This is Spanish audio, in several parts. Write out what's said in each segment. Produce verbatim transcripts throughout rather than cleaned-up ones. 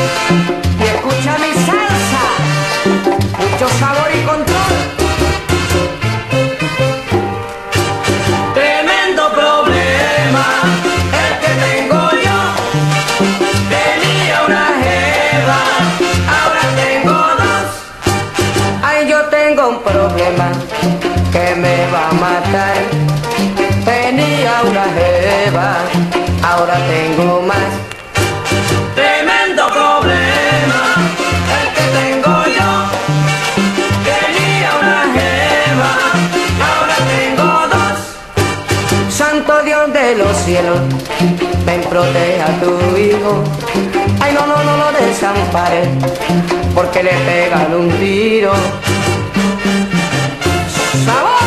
y escucha mi salsa, mucho sabor y control. Tremendo problema el que tengo yo. Tenía una jeva, ahora tengo dos. Ay, yo tengo un problema que me va a matar. Tenía una jeva, ahora tengo más. Tremendo problema el que tengo yo. Tenía una jeva, ahora tengo dos. Santo Dios de los cielos, ven, protege a tu hijo. Ay, no, no, no lo desampares, porque le pegan un tiro. ¡Sabor!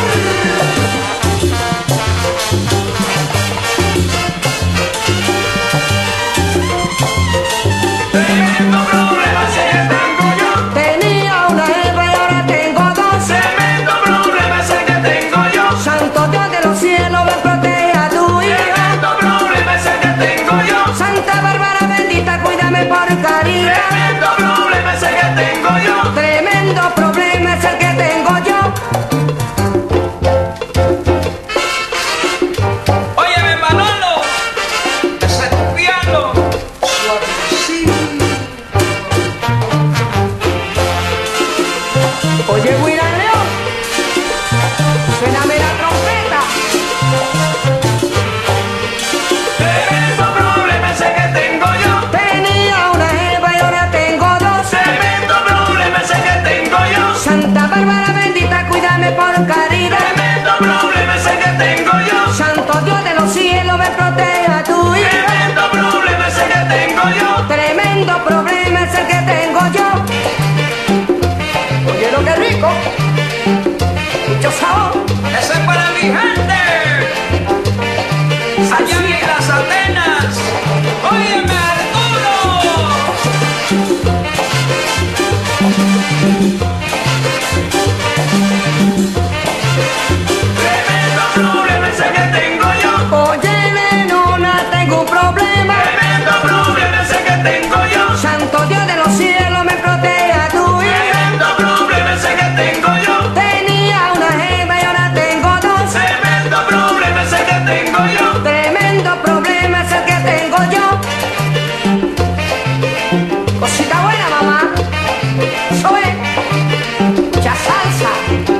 Tremendo problema es el que tengo yo. Tremendo problema es el que tengo yo. Óyeme, Manolo, ese es tu piano suavecito. Oye, William León, suéname la trompeta. Tremendo problema es el que tengo yo. Tenía una jeva y ahora tengo dos. Tremendo problema es el que tengo yo. Santa Bárbara bendita, cuídame por caridad. Tremendo problema es el que tengo yo. Santo Dios de los cielos, me protege a tu hijo. Tremendo problema es el que tengo yo. Tremendo problema es el que tengo yo. Oye, lo que rico, mucho sabor. Ese es para mi gente allá en las Atenas. Óyeme, Arturo. Tremendo problema es el que tengo yo. Oye, nena, tengo un problema. Tremendo problema es el que tengo yo. Santo Dios de los cielos, me protege a tu hijo. Tremendo problema es el que tengo yo. Tenía una jeva y ahora tengo dos. Tremendo problema es el que tengo yo. Tremendo problema es el que tengo yo. Cosita buena, mamá. Eso es. Mucha salsa.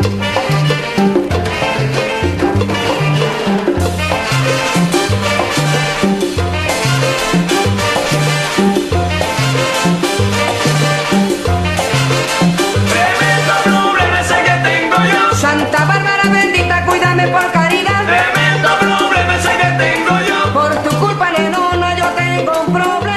Tremendo problema es el que tengo yo. Santa Bárbara bendita, cuídame por caridad. Tremendo problema es el que tengo yo. Por tu culpa, nenona, yo tengo un problema.